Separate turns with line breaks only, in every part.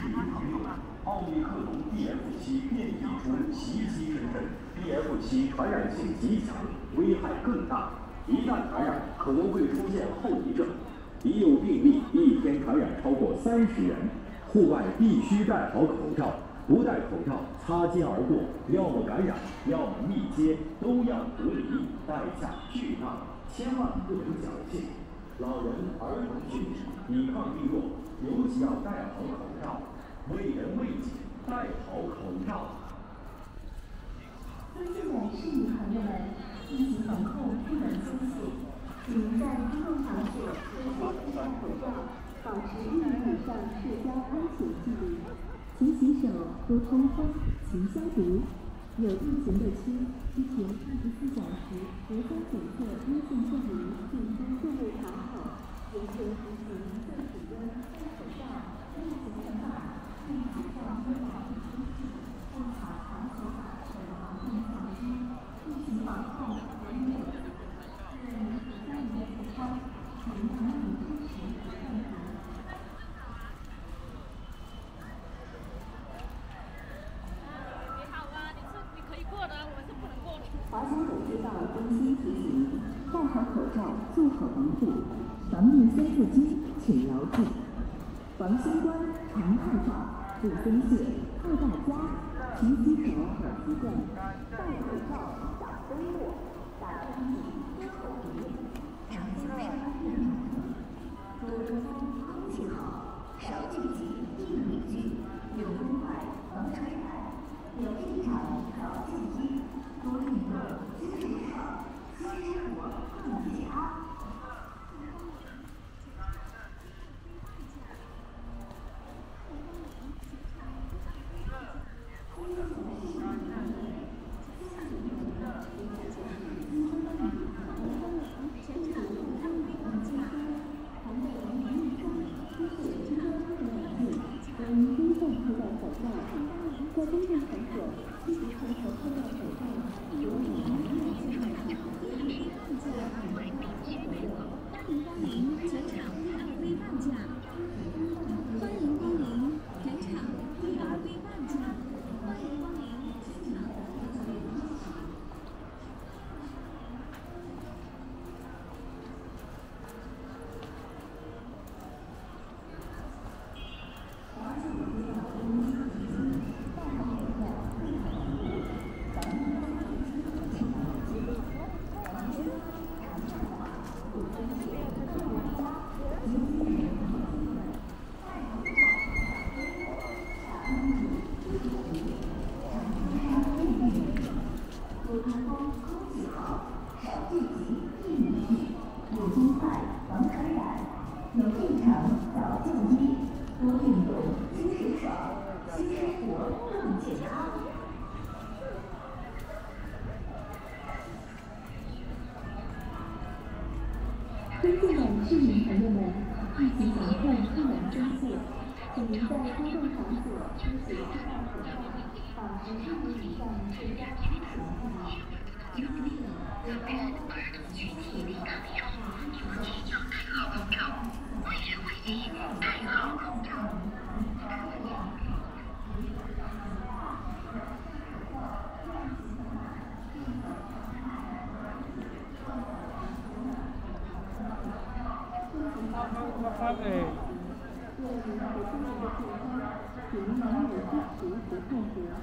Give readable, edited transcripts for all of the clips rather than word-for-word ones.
民朋友们，奥密克戎 BF.7 变异株袭击深圳 ，BF.7 传染性极强，危害更大。一旦传染，可能会出现后遗症。已有病例一天传染超过30人。户外必须戴好口罩，不戴口罩擦肩而过，要么感染，要么密接，都要隔离，代价巨大，千万不能侥幸。老人、儿童群体抵抗力弱，尤其要戴好口罩。为人为己，戴好口罩。
尊敬的市民朋友们，疫情防控不能松懈，请在公共场所科学佩戴口罩，保持1米以上社交安全距离，勤洗手，多通风，勤消毒。有疫情的区，需前24小时核酸检测阴性证明进出入口卡口，严格执行对体温、戴口罩、疫情宣法、疫情防控法律依据、不查场所法等防控措施。疫情防控人人有责，愿您不再言不通，请您支持和配合。华强北街道温馨提醒：戴好口罩，做好防护，防疫3字经，请牢记。防新冠，常戴罩，不松懈，爱大家，勤洗手好习惯，戴口罩少飞沫，打喷嚏多口鼻，常加上热水，多通风，空气好，少聚集，避免聚，有公筷防传染，有病场早就医。多运动，知识少，新生活更健康。在公共场所，积极传承佩戴口罩，有礼貌健康。欢迎光临全场微半价，欢迎光临全场微半价，欢迎光临全场。尊敬的市民朋友们，疫情防控不能松懈，请您在公共场所科学佩戴口罩，保持1米以上社交安全距离。勤洗手，多通风，勤洗手，尤其要戴好口罩，为人为己，戴好口罩。为您和家人的健康，请您能有支持和配合。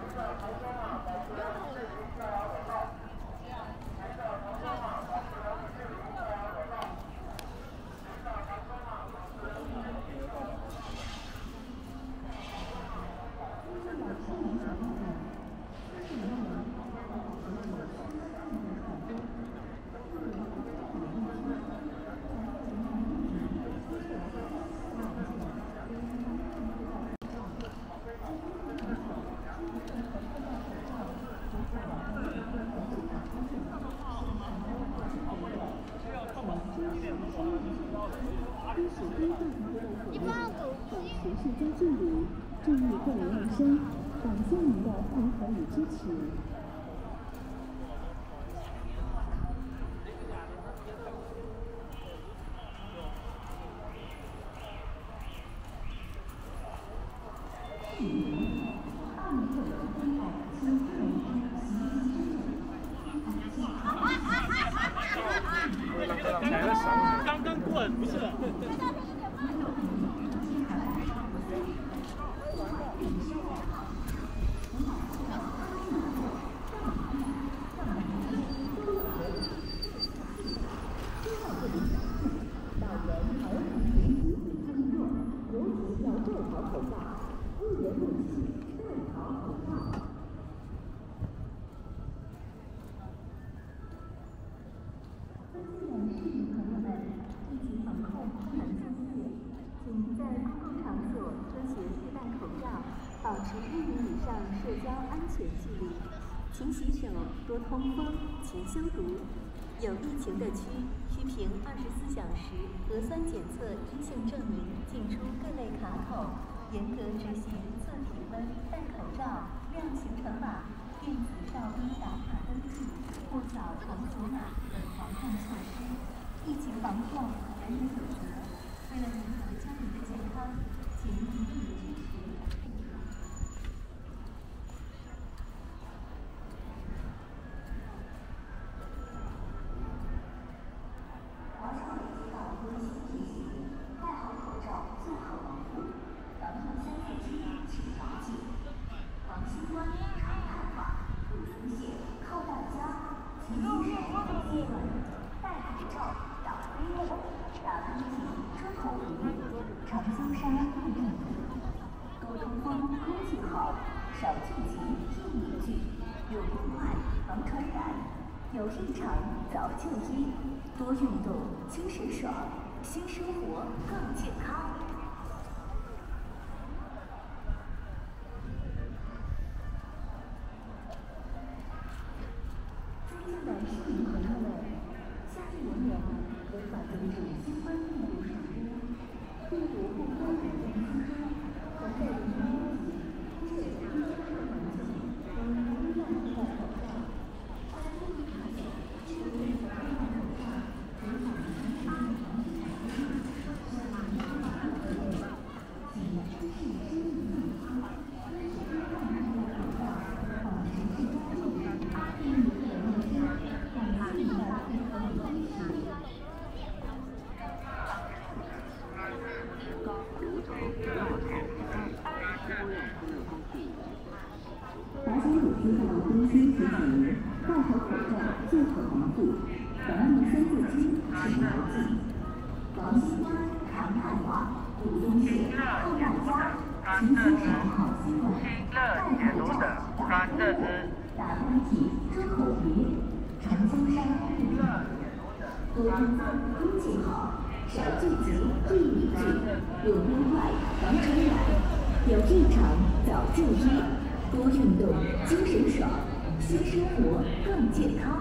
保持社交距离，注意个人卫生，感谢您的配合与支持。 默契，对好口罩。尊敬的市民朋友们，疫情防控不能松懈，请在公共场所科学佩戴口罩，保持1米以上社交安全距离，勤洗手，多通风，勤消毒。有疫情的区需凭24小时核酸检测阴性证明进出各类卡口，严格执行测体温、戴口罩、亮行程码、电子哨兵打卡登记、或扫重组码等防控措施。疫情防控人人有责，为了您和家人的健康，请您予以支持。华强北街道温馨提醒：戴好口罩，做好防护，防疫3件之请牢记。防新冠常态化，不松懈，靠大家。勤洗手好习惯，戴口罩，挡飞沫，打喷嚏，遮口鼻，常修伤不病毒。多通风，空气好，少聚集，避免聚，有病快，防传染。有异常早就医，多运动，精神爽，新生活更健康。尊敬的市民朋友们，夏季炎凉，无法阻止新冠病毒传播，病毒不光感染新生，还在人群拥挤、呼吸空气的环境，仍不断佩戴口罩。华强北街道温馨提醒：戴好口罩，做好防护，防疫3字经，请牢记。防新冠常态化，不松懈，靠大家。勤洗手好习惯，戴口罩，打飞沫，打喷嚏，遮口鼻，常修伤不病毒。多通风，空气好，少聚集，避免聚，有病快，防传染。有异常早就医，多运动，精神爽，新生活更健康。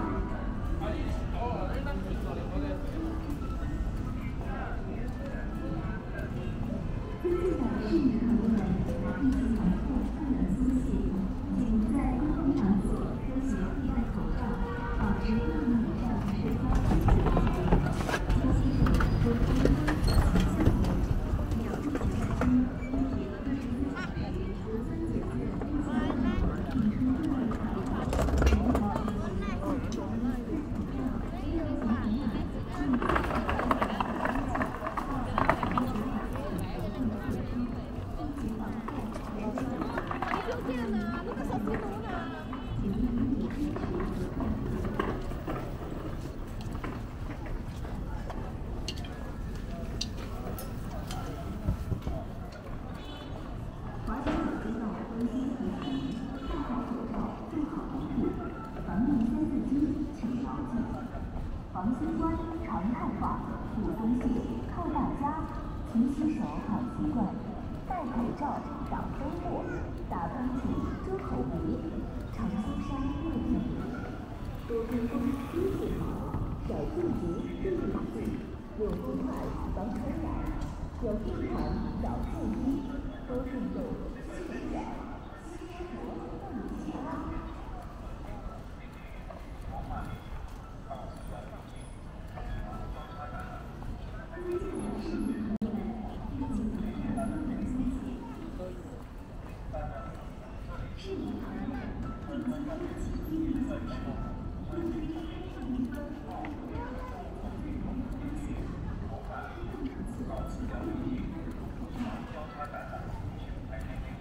尊敬的市民朋友们，疫情防控不能松懈，请在公共场所科学佩戴口罩，保持1米以上社交安全距离，勤洗手，多通风，勤消毒。有疫情的区需凭24小时核酸检测阴性证明进出各类卡口，严格执行测体温、戴口罩、亮行程码、电子哨兵打卡登记、或扫重组码等防控措施。疫情防控人人有责，为了您和家人的健康，请您予以支持。华强北街道温馨提醒：戴好口罩，做好防护，防疫3字经，请牢记。防新冠常态化，不松懈，靠大家。勤洗手好习惯，戴口罩，挡飞沫，打喷嚏，遮口鼻，常修伤不病毒。多通风，空气好，少聚集，避免聚，有病快，防传染。有异常早就医，多运动，精神爽，新生活更健康。尊敬的市民朋友们，疫情防控不能松懈。市民朋友们，定期开启1米小时，并非上一分2分2才自然有风险。公共场所请注意。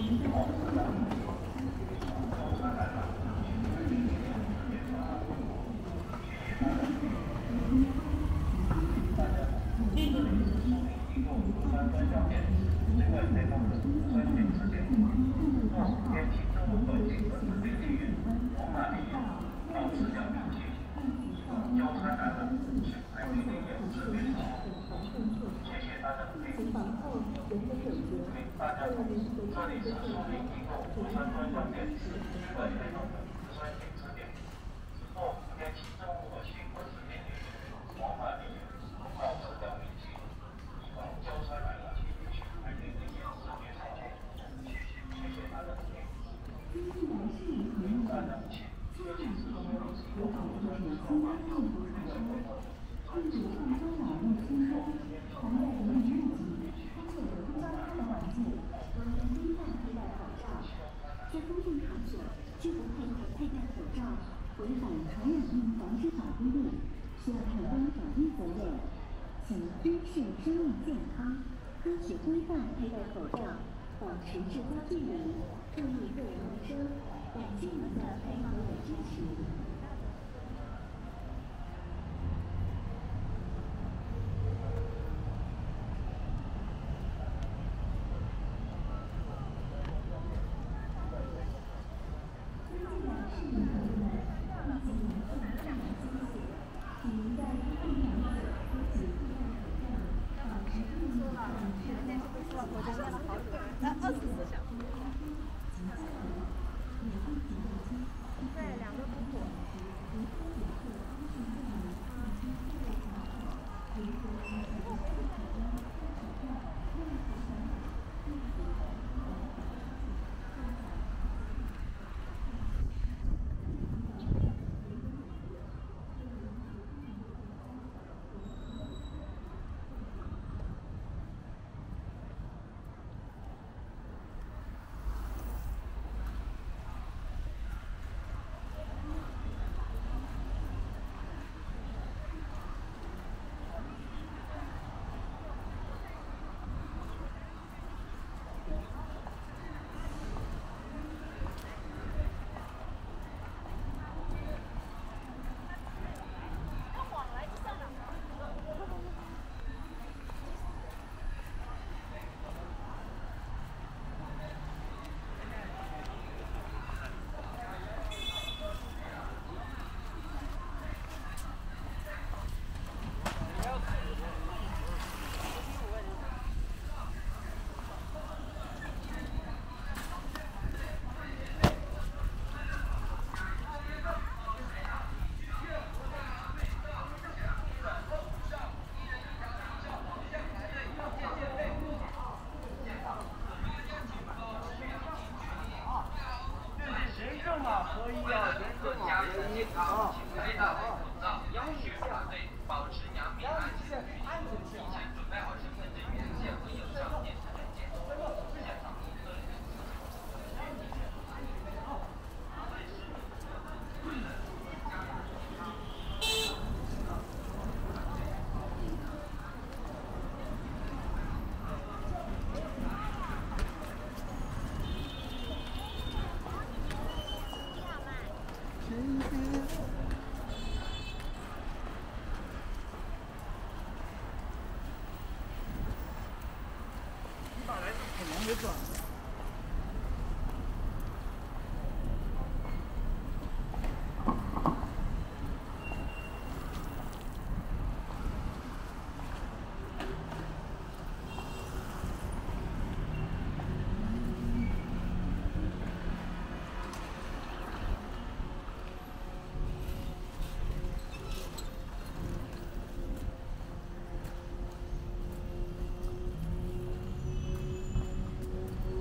在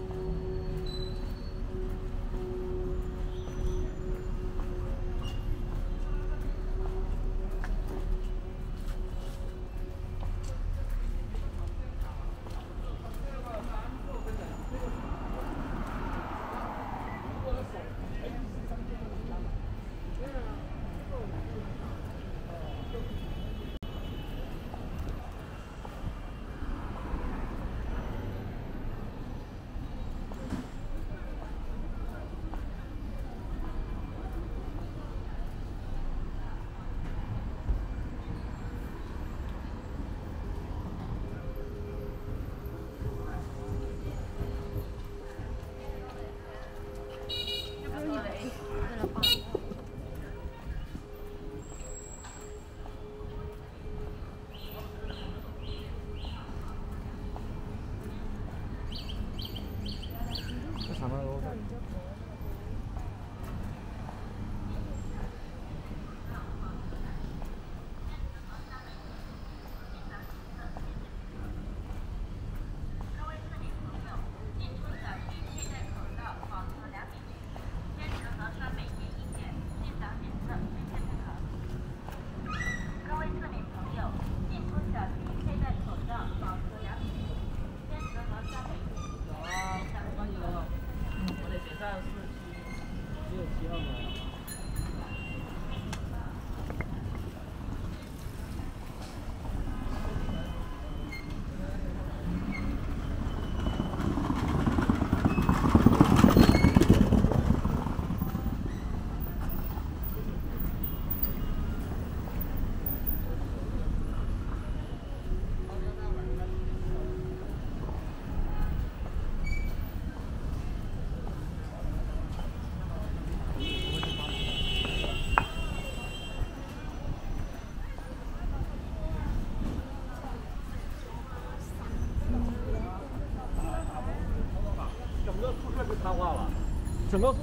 整个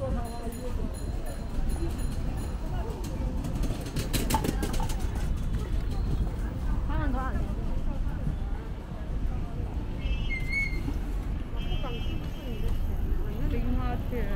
他们多少钱？零花钱。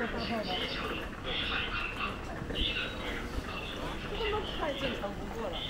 太正常不过了。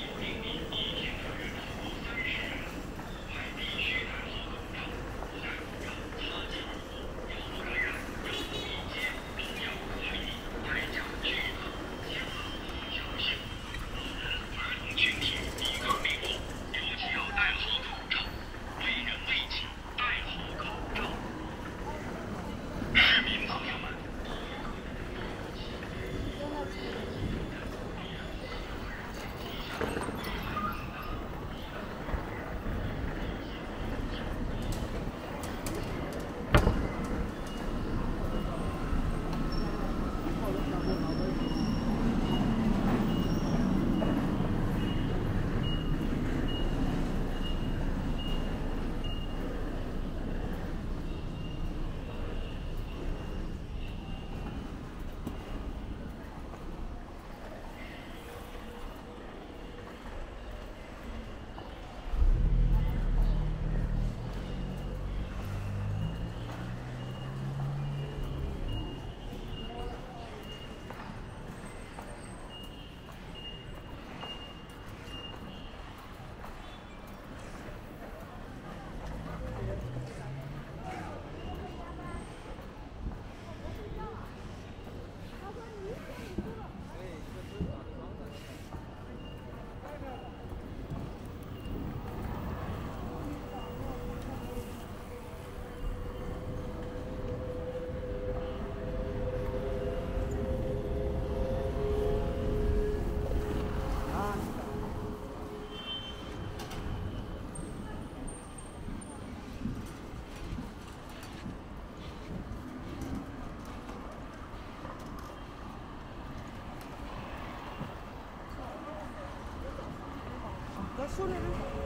说那个。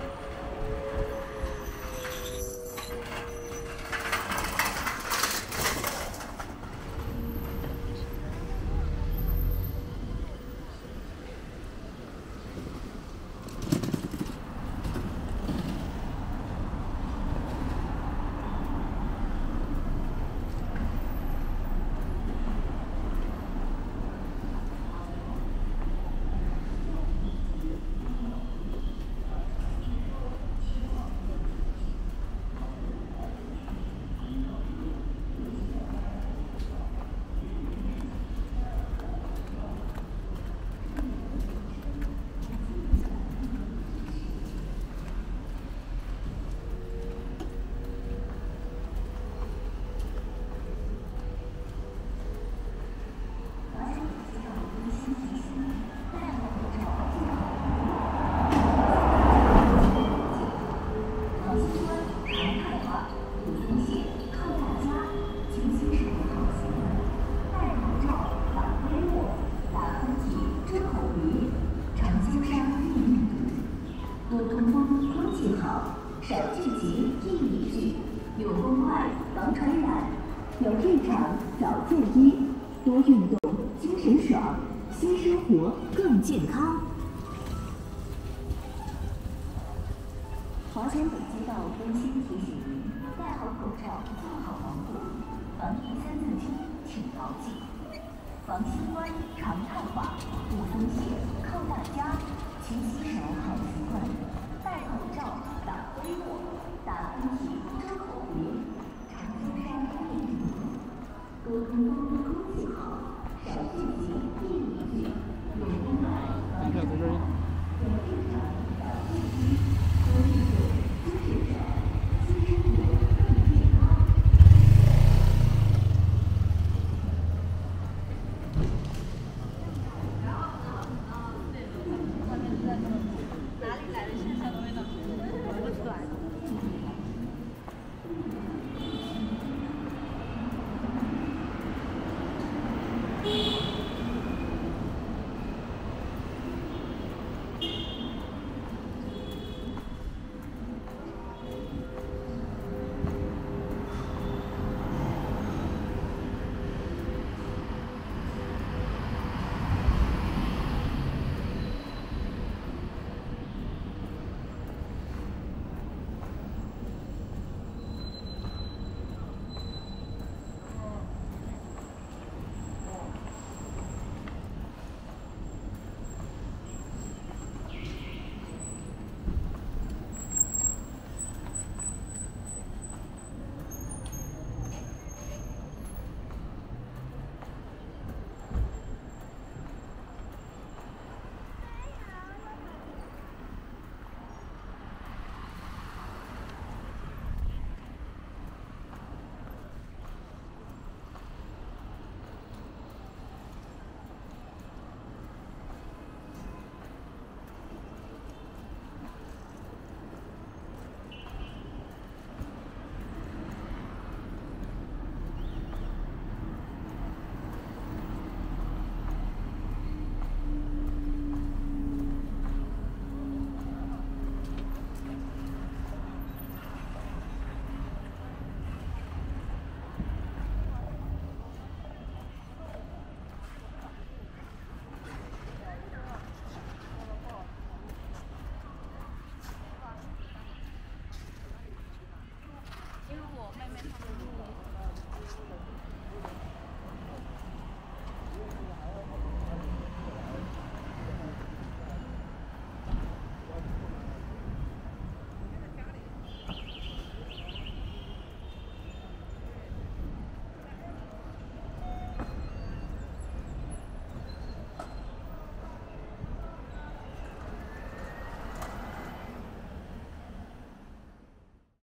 少聚集易离聚，用公筷防传染，有日常早就医，多运动精神爽，新生活更健康。华强北街道温馨提醒您：戴好口罩，做好防护，防疫三字经请牢记。防新冠常态化，不松懈，靠大家。勤洗手好习惯，戴口罩，打飞沫，打喷嚏，遮口鼻，常青山多通风。